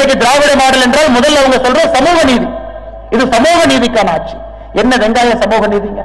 இன்னைக்கு திராவிட மாடல் என்றால் முதல்ல அவங்க சொல்ற சமூக நீதி. இது சமூக நீதிக்கான ஆட்சி. என்ன வெங்காய சமூக நீதிங்க?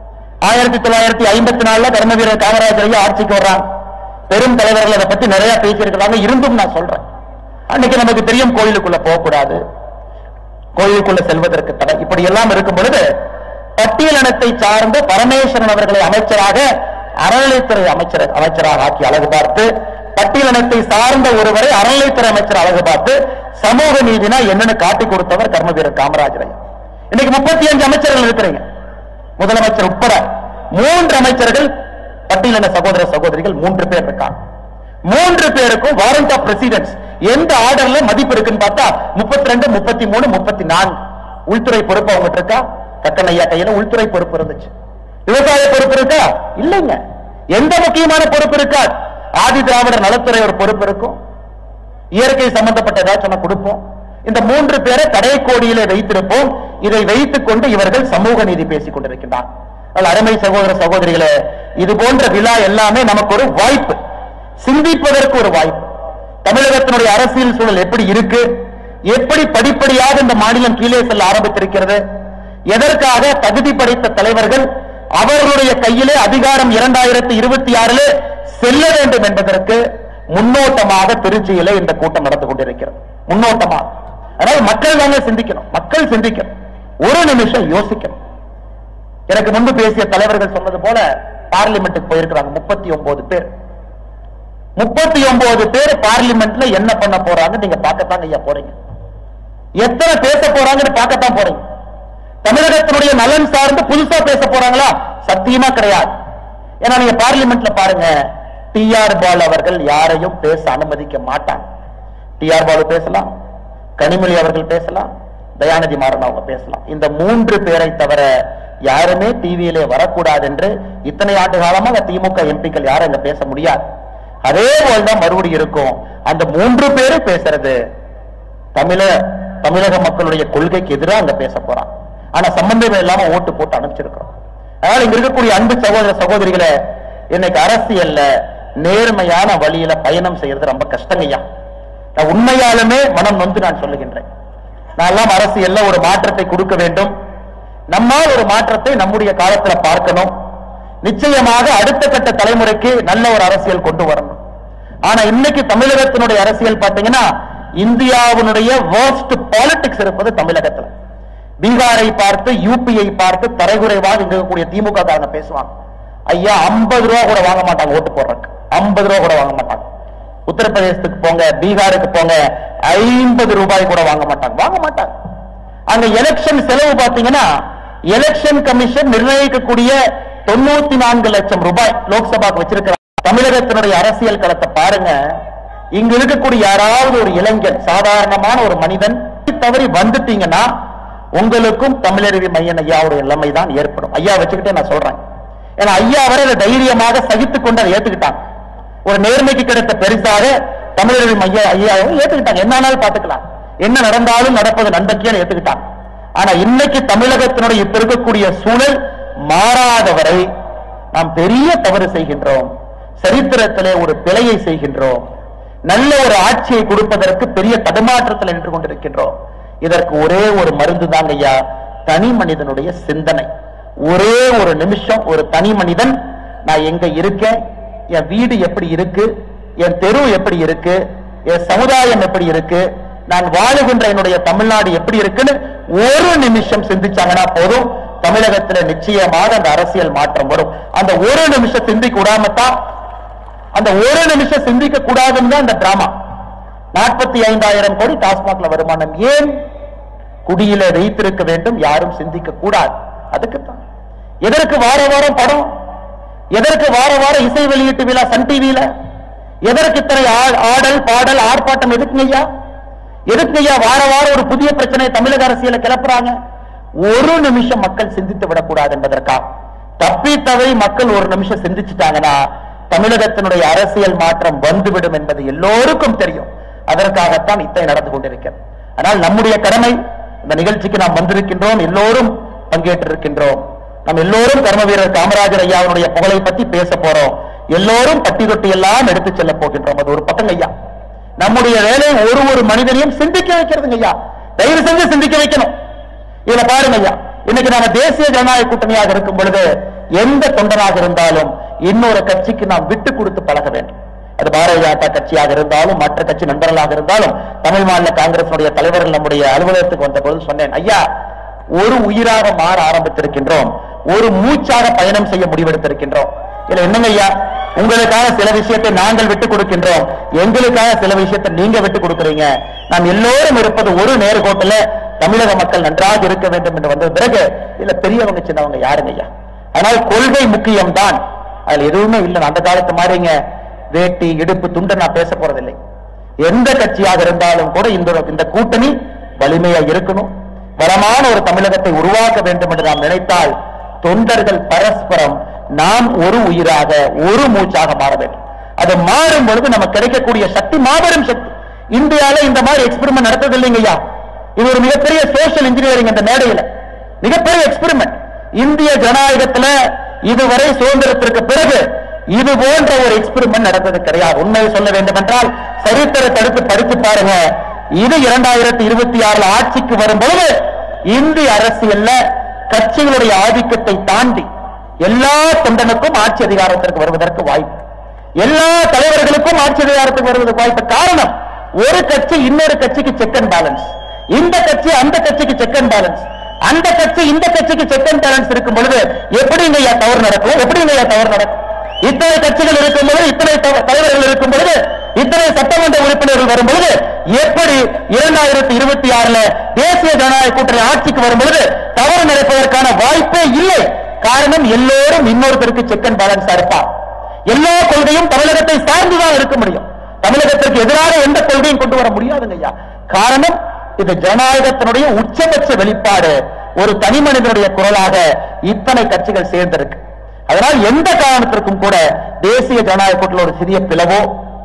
1954 கர்மவீரர் காமராஜர் ஐயா ஆட்சிக்கு வர்றாங்க. பெரும் தலைவர்கள் அதை பத்தி நிறைய பேசியிருக்கிறாங்க. இருந்தும் நான் சொல்றேன், அன்னைக்கு நமக்கு தெரியும் கோயிலுக்குள்ள போகக்கூடாது, கோயிலுக்குள்ள செல்வதற்கு தடை, இப்படி எல்லாம் இருக்கும் பொழுது பட்டியலினத்தை சார்ந்த பரமேஸ்வரன் அவர்களை அமைச்சராக அறநிலைத்துறை அமைச்சராக ஆக்கி அழகு பார்த்து, பட்டியலினத்தை சார்ந்த ஒருவரை அறநிலைத்துறை அமைச்சர் அழகு பார்த்து சமூக நீதினா என்னன்னு காட்டி கொடுத்தவர் கர்மவீரர் காமராஜர் ஐயா. இன்னைக்கு 35 அமைச்சர்கள் இருக்கிறீங்க, முதலமைச்சர் உட்பட 3 அமைச்சர்கள் பட்டியலின சகோதர சகோதரிகள் 3 பேர் இருக்காங்க. 3 பேருக்கும் வாரண்ட் ஆஃப் ரெசிடென்ஸ் எந்த ஆர்டர்ல மதிப்பு இருக்குன்னு பார்த்தா 32, 33, 34. உள்துறை பொறுப்பு அவங்க இருக்கா? கக்கன் ஐயா கையில உள்துறை பொறுப்பு இருந்துச்சு. விவசாய பொறுப்பு இருக்கா? இல்லைங்க. எந்த முக்கியமான பொறுப்பு இருக்கா? ஆதி திராவிடர் நலத்துறை ஒரு பொறுப்பு இருக்கும், இயற்கை சம்பந்தப்பட்ட ஏதாச்சும் கொடுப்போம். இந்த 3 பேரை கடைக்கோடியிலே வைத்திருப்போம். இதை வைத்துக் கொண்டு இவர்கள் சமூக நீதி பேசிக் கொண்டிருக்கின்றார். அருமை சகோதர சகோதரிகளே, இது போன்ற விழா எல்லாமே நமக்கு ஒரு வாய்ப்பு, சிந்திப்பதற்கு ஒரு வாய்ப்பு. தமிழகத்தினுடைய அரசியல் சூழல் எப்படி இருக்கு, எப்படி படிப்படியாக இந்த மாநிலம் கீழே செல்ல ஆரம்பித்திருக்கிறது, எதற்காக தகுதி படைத்த தலைவர்கள் அவர்களுடைய கையிலே அதிகாரம் 2026 செல்ல வேண்டும் என்பதற்கு முன்னோட்டமாக திருச்சியிலே இந்த கூட்டம் நடந்து கொண்டிருக்கிறது. முன்னோட்டமாக. அதாவது மக்கள் தாங்க சிந்திக்கணும், மக்கள் சிந்திக்கணும், ஒரு நிமிஷம் யோசிக்கணும். எனக்கு முன்பு பேசிய தலைவர்கள் சொன்னது போல பார்லிமெண்ட்டுக்கு போயிருக்கிறாங்க 39 பேர். 39 பேர் பார்லிமெண்ட்ல என்ன பண்ண போறாங்க நீங்க பார்க்கத்தான் ஐயா போறீங்க. எத்தனை பேச போறாங்கன்னு பார்க்கத்தான் போறீங்க. தமிழகத்தினுடைய நலன் சார்ந்து புதுசா பேச போறாங்களா? சத்தியமா கிடையாது. ஏன்னா நீங்க பார்லிமெண்ட்ல பாருங்க, டி.ஆர். பாலு அவர்கள் யாரையும் பேச அனுமதிக்க மாட்டாங்க. டி.ஆர். பாலு பேசலாம், கனிமொழி அவர்கள் பேசலாம், தயாநிதி மாறன் அவங்க பேசலாம். இந்த 3 பேரை தவிர யாருமே டிவியிலே வரக்கூடாது என்று இத்தனை ஆண்டு காலமாக திமுக எம்பிக்கள் யாரும் அங்க பேச முடியாது. அதே போல்தான் மறுபடியும் இருக்கும். அந்த 3 பேரும் பேசுறது தமிழக மக்களுடைய கொள்கைக்கு எதிராக அங்க பேச போறான். ஆனா சம்பந்தமே இல்லாம ஓட்டு போட்டு அனுப்பிச்சிருக்கிறோம். அதனால இங்க இருக்கக்கூடிய அன்பு சகோதர சகோதரிகளை, இன்னைக்கு அரசியல்ல நேர்மையான வழியில பயணம் செய்யறது ரொம்ப கஷ்டங்கய்யா. நான் உண்மையாலுமே மனம் நொந்து நான் சொல்லுகின்றேன். நான் எல்லாம் அரசியல்ல ஒரு மாற்றத்தை கொடுக்க வேண்டும், நம்மால் ஒரு மாற்றத்தை நம்முடைய காலத்துல பார்க்கணும். நிச்சயமாக அடுத்த கட்ட தலைமுறைக்கு நல்ல ஒரு அரசியல் கொண்டு வரணும். ஆனா இன்னைக்கு தமிழகத்தினுடைய அரசியல் பாத்தீங்கன்னா, இந்தியாவினுடைய வர்ஸ்ட் பாலிடிக்ஸ் இருப்பது தமிழகத்துல. பீகாரை பார்த்து, யூபியை பார்த்து தரைகுறைவாக இங்க இருக்கக்கூடிய திமுக காரங்க பேசுவாங்க. ஐயா 50 ரூபா கூட வாங்க மாட்டாங்க ஓட்டு போடுறதுக்கு, 50 ரூபா கூட வாங்க மாட்டாங்க. உத்தரப்பிரதேசத்துக்கு போங்க, பீகாருக்கு போங்க, 50 ரூபாய் கூட வாங்க மாட்டாங்க. அங்க எலெக்ஷன் செலவு பாத்தீங்கன்னா, எலெக்ஷன் கமிஷன் நிர்ணயிக்கக்கூடிய 94 லட்சம் ரூபாய் லோக்சபாக்கு வச்சிருக்கிறாங்க. தமிழகத்தினுடைய அரசியல் களத்தை பாருங்க. இங்க இருக்கக்கூடிய யாராவது ஒரு இளைஞன், சாதாரணமான ஒரு மனிதன் தவறி வந்துட்டீங்கன்னா உங்களுக்கும் தமிழருவி மையன் ஐயாவுடைய நிலைமை தான் ஏற்படும். ஐயா வச்சுக்கிட்டே நான் சொல்றேன். ஏன்னா ஐயா வரை தைரியமாக சகித்துக் கொண்டு அதை ஏத்துக்கிட்டாங்க. ஒரு நேர்மைக்கு கிடைத்த பெருசாக தமிழருவி மைய ஐயாவை ஏத்துக்கிட்டாங்க. என்னாலும் பாத்துக்கலாம், என்ன நடந்தாலும் நடப்பது நன்மைக்குன்னு ஏத்துக்கிட்டாங்க. ஆனா இன்னைக்கு தமிழகத்தினுடைய இப்ப இருக்கக்கூடிய சூழல் மாறாதவரை நாம் பெரிய தவறு செய்கின்றோம், சரித்திரத்திலே ஒரு பிழையை செய்கின்றோம், நல்ல ஒரு ஆட்சியை கொடுப்பதற்கு பெரிய தடுமாற்றத்தில் நின்று கொண்டிருக்கின்றோம். இதற்கு ஒரே ஒரு மருந்து தாங்க ஐயா, தனி மனிதனுடைய சிந்தனை. ஒரே ஒரு நிமிஷம் ஒரு தனி மனிதன், நான் எங்க இருக்கேன், என் வீடு எப்படி இருக்கு, என் தெரு எப்படி இருக்கு, என் சமுதாயம் எப்படி இருக்கு, நான் வாழுகின்ற என்னுடைய தமிழ்நாடு எப்படி இருக்குன்னு ஒரு நிமிஷம் சிந்திச்சாங்கன்னா போதும், தமிழகத்தில் நிச்சயமாக அந்த அரசியல் மாற்றம் வரும். அந்த ஒரு நிமிஷம் சிந்திக்க விடாமத்தான், அந்த ஒரு நிமிஷம் சிந்திக்க கூடாதுன்னு தான் இந்த டிராமா. 45,000 கோடி டாஸ்மாக்ல வருமானம் ஏன் குடியில வைத்திருக்க வேண்டும், யாரும் சிந்திக்க கூடாது. அதுக்குத்தான். எதற்கு வார வாரம் படம், எதற்கு வார வாரம் இசை வெளியீட்டு விழா சன் டிவியில, எதற்கு இத்தனை ஆடல் பாடல் ஆர்ப்பாட்டம் எதுக்குங்கய்யா? எதுக்குங்கய்யா வார வாரம் ஒரு புதிய பிரச்சனை தமிழக அரசியல கிளப்புறாங்க? ஒரு நிமிஷம் மக்கள் சிந்தித்து விடக்கூடாது என்பதற்கா. தப்பி தவறி மக்கள் ஒரு நிமிஷம் சிந்திச்சுட்டாங்கன்னா தமிழகத்தினுடைய அரசியல் மாற்றம் வந்துவிடும் என்பது எல்லோருக்கும் தெரியும். அதற்காகத்தான் இத்தனை நடந்து கொண்டிருக்கிறது. ஆனால் நம்முடைய கடமை, இந்த நிகழ்ச்சிக்கு நாம் வந்திருக்கின்றோம், எல்லோரும் பங்கேற்றிருக்கின்றோம். நாம் எல்லோரும் கர்மவீரர் காமராஜர் ஐயாவுடைய புகழை பற்றி பேச போறோம். எல்லோரும் பட்டி தொட்டி எல்லாம் எடுத்து செல்ல போகின்றோம். அது ஒரு பக்கம் ஐயா. நம்முடைய வேலை ஒரு மனிதனையும் சிந்திக்க வைக்கிறதுங்க ஐயா. தயவு செஞ்சு சிந்திக்க வைக்கணும். இதுல பாருங்க ஐயா, இன்னைக்கு நாம தேசிய ஜனநாயக கூட்டணியாக இருக்கும் பொழுது எந்த தொண்டனாக இருந்தாலும் இன்னொரு கட்சிக்கு நாம் விட்டு கொடுத்து பழக வேண்டும். அது பாரதிய ஜனதா கட்சியாக இருந்தாலும் மற்ற கட்சி நண்பர்களாக இருந்தாலும். தமிழ் மாநில காங்கிரசுடைய தலைவர்கள் நம்முடைய அலுவலகத்துக்கு வந்த போது சொன்னேன், ஐயா ஒரு உயிராக மாற ஆரம்பித்திருக்கின்றோம், ஒரு மூச்சாக பயணம் செய்ய முடிவெடுத்திருக்கின்றோம். இல்ல என்னங்க ஐயா, உங்களுக்காக சில விஷயத்தை நாங்கள் விட்டுக் கொடுக்கின்றோம், எங்களுக்காக சில விஷயத்தை நீங்க விட்டுக் கொடுக்கிறீங்க. நாம் எல்லோரும் இருப்பது ஒரு நேர்கோட்டில் தமிழக மக்கள் நன்றாக இருக்க வேண்டும் என்று வந்த பிறகு இல்ல பெரியவங்க சின்னவங்க யாருங்க ஐயா. ஆனால் கொள்கை முக்கியம்தான், அதுல எதுவுமே இல்லை. அந்த காலத்து மாதிரிங்க வேட்டி இடுப்பு துண்டை நான் பேச போறதில்லை. எந்த கட்சியாக இருந்தாலும் கூட இந்த கூட்டணி வலிமையா இருக்கணும். வளமான ஒரு தமிழகத்தை உருவாக்க வேண்டும் என்று நாம் நினைத்தால் தொண்டர்கள் பரஸ்பரம் நாம் ஒரு உயிராக ஒரு மூச்சாக மாற வேண்டும். அது மாறும் பொழுது நமக்கு கிடைக்கக்கூடிய சக்தி மாபெரும் சக்தி. இந்தியாவில் இந்த மாதிரி எக்ஸ்பெரிமெண்ட் நடத்தது இல்லைங்கய்யா. இது ஒரு மிகப்பெரிய சோசியல் இன்ஜினியரிங். இந்த மேடையில் மிகப்பெரிய எக்ஸ்பெரிமெண்ட். இந்திய ஜனநாயகத்தில் இதுவரை சுதந்திரத்திற்கு பிறகு இது போன்ற ஒரு எக்ஸ்பெரிமெண்ட் நடந்தது கிடையாது. உண்மையை சொல்ல வேண்டும் என்றால் சரித்திரத்தை எடுத்து படித்து பாருங்க. இது 2026 ஆட்சிக்கு வரும்பொழுது இந்திய அரசியல்ல கட்சிகளுடைய ஆதிக்கத்தை தாண்டி எல்லா தொண்டனுக்கும் ஆட்சி அதிகாரத்திற்கு வருவதற்கு வாய்ப்பு, எல்லா தலைவர்களுக்கும் ஆட்சி அதிகாரத்துக்கு வருவதற்கு வாய்ப்பு. காரணம், ஒரு கட்சி இன்னொரு கட்சிக்கு செக் அண்ட் பேலன்ஸ், இந்த கட்சி அந்த கட்சிக்கு செக் அண்ட் பேலன்ஸ், அந்த கட்சி இந்த கட்சிக்கு செக் அண்ட் பேலன்ஸ் இருக்கும் பொழுது எப்படிங்க தவறு நடக்கும்? எப்படிங்க தவறு நடக்கும்? இத்தனை கட்சிகள் இருக்கும் பொழுது, இத்தனை தலைவர்கள் இருக்கும் பொழுது, இத்தனை சட்டமன்ற உறுப்பினர்கள் வரும் பொழுது எப்படி 2026 தேசிய ஜனநாயக கூட்டணி ஆட்சிக்கு வரும் பொழுது தவறு நடப்பதற்கான வாய்ப்பே இல்லை. காரணம், எல்லோரும் இன்னொருத்தருக்கு செக் அண்ட் பேலன்ஸா இருப்பார். எல்லா கொள்கையும் தமிழகத்தை சார்ந்துதான் இருக்க முடியும். தமிழகத்திற்கு எதிராக எந்த கொள்கையும் கொண்டு வர முடியாதுங்க ஐயா. காரணம், இது ஜனநாயகத்தினுடைய உச்சபட்ச வெளிப்பாடு. ஒரு தனி மனிதனுடைய குரலாக இத்தனை கட்சிகள் சேர்ந்திருக்கு. அதனால் எந்த காரணத்திற்கும் கூட தேசிய ஜனநாயக கூட்டணியில் ஒரு சிறிய பிளவோ,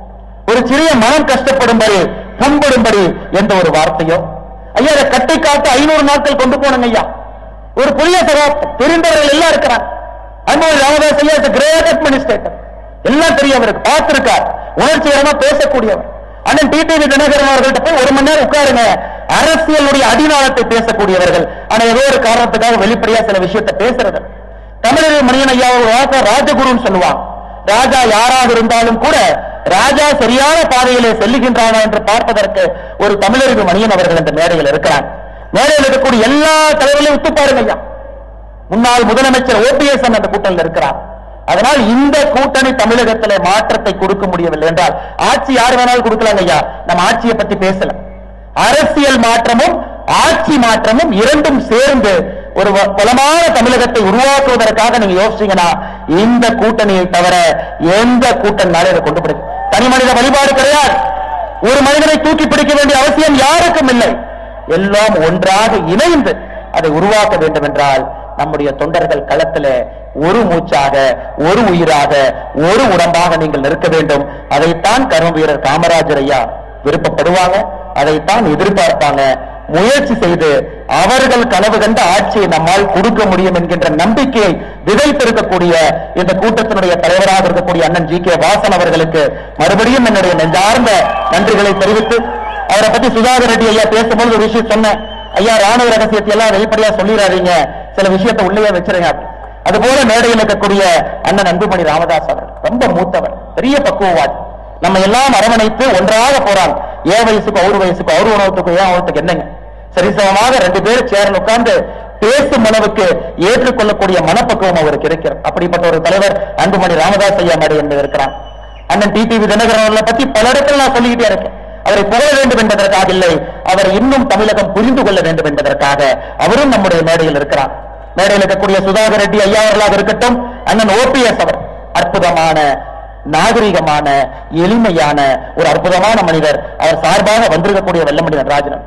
ஒரு சிறிய மனம் கஷ்டப்படும்படி புண்படும்படி எந்த ஒரு வார்த்தையோ, ஐயா அதை கட்டி காத்து 500 நாட்கள் கொண்டு போனங்க ஐயா. ஒரு புதிய சகாப்தம் தெரிந்தவர்கள் எல்லாம் இருக்கிறார். அன்பு ராமதாஸ் ஐயா கிரேட் அட்மினிஸ்ட்ரேட்டர், எல்லாம் தெரியவருக்கு, பார்த்திருக்கார், உணர்ச்சிகரமா பேசக்கூடியவர். அண்ணன் டிடிவி தினகரன் அவர்கள்ட்ட போய் 1 மணி நேரம் உட்காருங்க. அரசியலுடைய அடிநாளத்தை பேசக்கூடியவர்கள். ஆனா ஏதோ ஒரு காரணத்துக்காக வெளிப்படையா சில விஷயத்தை பேசுறது. தமிழக மணியன் ஐயா ராஜகுருன்னு சொல்லுவாங்க. ராஜா யாராக இருந்தாலும் கூட ராஜா சரியான பாதையிலே செல்லுகின்றானா என்று பார்ப்பதற்கு ஒரு தமிழக மணியன் அவர்கள் இந்த மேடையில் இருக்கிறார். மேடையில் இருக்கக்கூடிய எல்லா தலைவர்களையும் ஒத்து பாருங்க ஐயா. முன்னாள் முதலமைச்சர் OPS அந்த கூட்டணியில் இருக்கிறார். அதனால் இந்த கூட்டணி தமிழகத்திலே மாற்றத்தை கொடுக்க முடியவில்லை என்றால் ஆட்சி யார் வேணாலும் கொடுக்கலாங்க ஐயா. நம்ம ஆட்சியை பத்தி பேசல. அரசியல் மாற்றமும் ஆட்சி மாற்றமும் இரண்டும் சேர்ந்து ஒரு பலமான தமிழகத்தை உருவாக்குவதற்காக நீங்க யோசிச்சீங்கன்னா இந்த கூட்டணியை தவிர எந்த கூட்டணினாலும் இதை கொண்டு போடுங்க. தனி மனித வழிபாடு கிடையாது. ஒரு மனிதனை தூக்கி பிடிக்க வேண்டிய அவசியம் யாருக்கும் இல்லை. எல்லாம் ஒன்றாக இணைந்து அதை உருவாக்க வேண்டும் என்றால் நம்முடைய தொண்டர்கள் களத்தில் ஒரு மூச்சாக ஒரு உயிராக ஒரு உடம்பாக நீங்கள் நிற்க வேண்டும். அதைத்தான் கர்ம வீரர் காமராஜர் ஐயா விருப்பப்படுவாங்க, அதைத்தான் எதிர்பார்ப்பாங்க. முயற்சி செய்து அவர்கள் கனவு கண்ட ஆட்சியை நம்மால் கொடுக்க முடியும் என்கின்ற நம்பிக்கையை விதைத்திருக்கக்கூடிய இந்த கூட்டத்தினுடைய தலைவராக இருக்கக்கூடிய அண்ணன் GK வாசன் அவர்களுக்கு மறுபடியும் என்னுடைய நெஞ்சார்ந்த நன்றிகளை தெரிவித்து, அவரை பத்தி சுதாகர் ரெட்டி ஐயா பேசும்போது ஒரு விஷயம் சொன்னேன், ஐயா ராணுவ ரகசியத்தை எல்லாம் வெளிப்படையா சொல்லிடாதீங்க, சில விஷயத்தை உள்ளே வச்சிருங்க. அதுபோல மேடையில் இருக்கக்கூடிய அண்ணன் அன்புமணி ராமதாஸ் அவர் ரொம்ப மூத்தவர், பெரிய பக்குவவாதி. நம்ம எல்லாம் அரவணைத்து ஒன்றாக போறாங்க. ஏன் வயசுக்கு அவர் வயசுக்கு அவர் உணவத்துக்கு ஏன் அவத்துக்கு என்னங்க, சரிசமமாக 2 பேர் சேரன் உட்கார்ந்து பேசும் அளவுக்கு ஏற்றுக்கொள்ளக்கூடிய மனப்பக்குவம் அவருக்கு இருக்கிறது. அப்படிப்பட்ட ஒரு தலைவர் அன்புமணி ராமதாஸ் ஐயா மேடை என்பது இருக்கிறார். அண்ணன் டிடிவி தினகரன் பத்தி பல இடத்துல நான் சொல்லிக்கிட்டே இருக்கேன். அவரை புகழ வேண்டும் என்பதற்காக இல்லை, அவர் இன்னும் தமிழகம் புரிந்து கொள்ள வேண்டும் என்பதற்காக அவரும் நம்முடைய மேடையில் இருக்கிறார். மேடையில் இருக்கக்கூடிய சுதாகர் ரெட்டி ஐயா அவர்களாக இருக்கட்டும், அண்ணன் OPS அவர் அற்புதமான நாகரிகமான எளிமையான ஒரு அற்புதமான மனிதர். அவர் சார்பாக வந்திருக்கக்கூடிய வெள்ளமணி நடராஜன்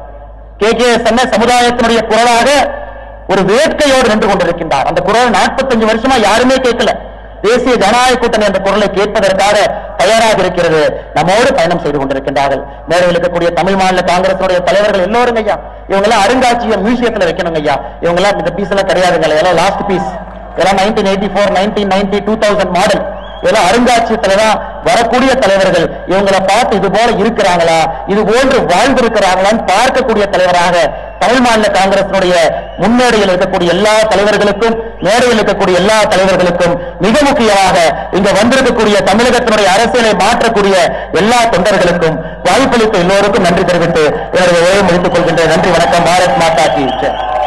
KKS சமுதாயத்தினுடைய குரலாக ஒரு வேட்கையோடு நின்று கொண்டிருக்கின்றார். அந்த குரல் 45 வருஷமா யாருமே கேட்கல. தேசிய ஜனநாயக கூட்டணி என்ற குரலை கேட்பதற்காக தயாராக இருக்கிறது. நம்மோடு பயணம் செய்து கொண்டிருக்கின்றார்கள். மேடையில் இருக்கக்கூடிய தமிழ் மாநில காங்கிரசுடைய தலைவர்கள் எல்லோரும் ஐயா, இவங்க எல்லாம் அருங்காட்சியகம் மியூசியத்தில் வைக்கணும் ஐயா. இவங்க எல்லாம் இந்த பீஸ் எல்லாம் கிடையாதுங்க, எல்லாம் லாஸ்ட் பீஸ், எல்லாம் 1984 1990 2000 மாடல், இதெல்லாம் அருங்காட்சியத்துல தான் வரக்கூடிய தலைவர்கள் இவங்களை பார்த்து இது போல இருக்கிறாங்களா, இது போன்று வாழ்ந்திருக்கிறாங்களான்னு பார்க்கக்கூடிய தலைவராக தமிழ் மாநில காங்கிரசினுடைய முன்னேடியில் இருக்கக்கூடிய எல்லா தலைவர்களுக்கும், மேடையில் இருக்கக்கூடிய எல்லா தலைவர்களுக்கும், மிக முக்கியமாக இங்க வந்திருக்கக்கூடிய தமிழகத்தினுடைய அரசியலை மாற்றக்கூடிய எல்லா தொண்டர்களுக்கும் வாய்ப்பளித்த எல்லோருக்கும் நன்றி தெரிவித்து என்னுடைய உரையை முடித்துக் கொள்கின்றேன். நன்றி, வணக்கம். பாரத் மாதா கி ஜெய்.